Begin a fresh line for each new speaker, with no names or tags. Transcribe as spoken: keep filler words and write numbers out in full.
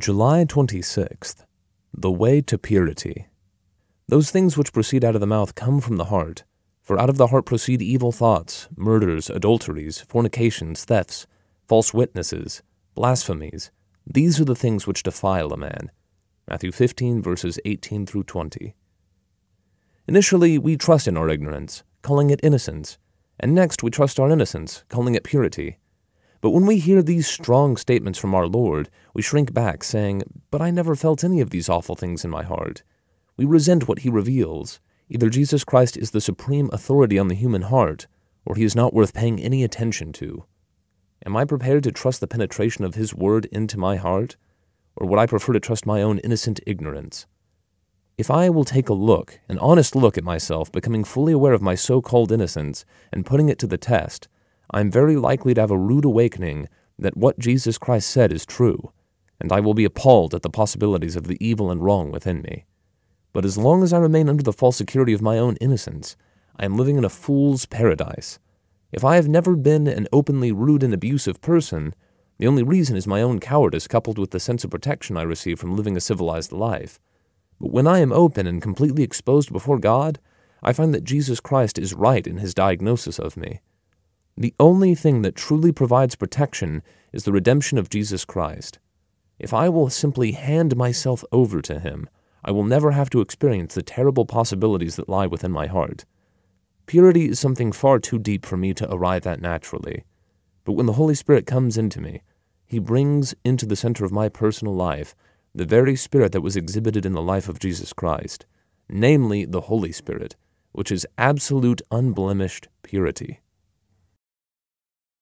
July twenty-sixth. The way to purity. Those things which proceed out of the mouth come from the heart. For out of the heart proceed evil thoughts, murders, adulteries, fornications, thefts, false witnesses, blasphemies. These are the things which defile a man. Matthew fifteen, verses eighteen through twenty. Initially, we trust in our ignorance, calling it innocence, and next we trust our innocence, calling it purity. But when we hear these strong statements from our Lord, we shrink back, saying, "But I never felt any of these awful things in my heart." We resent what he reveals. Either Jesus Christ is the supreme authority on the human heart, or he is not worth paying any attention to. Am I prepared to trust the penetration of his word into my heart, or would I prefer to trust my own innocent ignorance? If I will take a look, an honest look at myself, becoming fully aware of my so-called innocence, and putting it to the test, I am very likely to have a rude awakening that what Jesus Christ said is true, and I will be appalled at the possibilities of the evil and wrong within me. But as long as I remain under the false security of my own innocence, I am living in a fool's paradise. If I have never been an openly rude and abusive person, the only reason is my own cowardice coupled with the sense of protection I receive from living a civilized life. But when I am open and completely exposed before God, I find that Jesus Christ is right in his diagnosis of me. The only thing that truly provides protection is the redemption of Jesus Christ. If I will simply hand myself over to him, I will never have to experience the terrible possibilities that lie within my heart. Purity is something far too deep for me to arrive at naturally. But when the Holy Spirit comes into me, he brings into the center of my personal life the very Spirit that was exhibited in the life of Jesus Christ, namely the Holy Spirit, which is absolute unblemished purity.